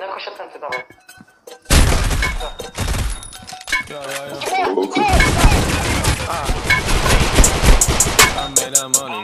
再喝小橙子，dawaj. I made that money,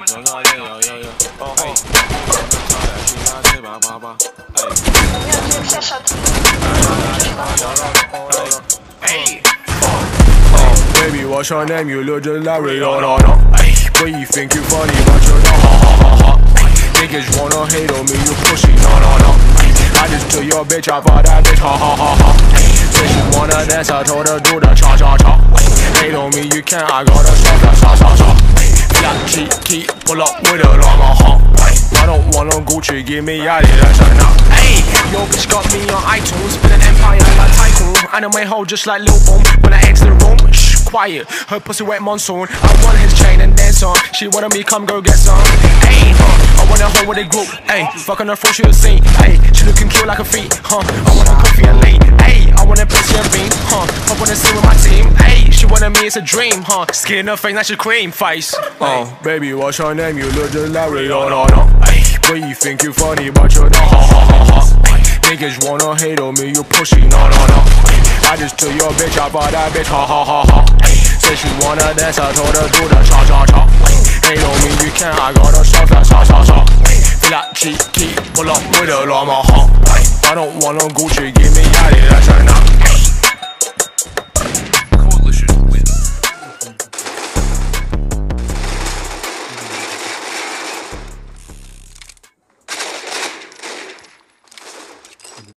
baby, what's your name? You look just like Rihanna. Where you think you funny, but you're not. Niggas wanna hate on me, you pussy, no. I just took your bitch, I bought that bitch, Said she wanna dance, I told her do the cha-cha-cha. Hate on me, you can't, I gotta stop. Black key, pull up with a llama, I don't want no Gucci, give me Adidas, nah. Ayy, yo bitch got me on iTunes, been an empire like tycoon. Anime hoe just like Lil Boom, when I exit the room, shh, quiet. Her pussy wet monsoon, I want his chain and dance on. She wanted me come go get some. Ayy, I want a hoe with a group, ayy. Fucking her full, she a scene, ayy. She looking cute like a feet, I want a coffee and lean, ayy. I want a pussy and bean, I wanna sing with my team, ayy. She wanted me, it's a dream, Skin her face, now she cream face. Baby, what's your name? You look just like Rihanna. Where you think you funny, but you're not. Niggas wanna hate on me, you pussy, no. I just took your bitch, I bought that bitch, Said she wanna dance, I told her do the cha-cha-cha. Hate on me, you can't, I gotta stop that cha-cha-cha. Feel like key, pull up with a llama, I don't want no Gucci, give me Adidas, nah.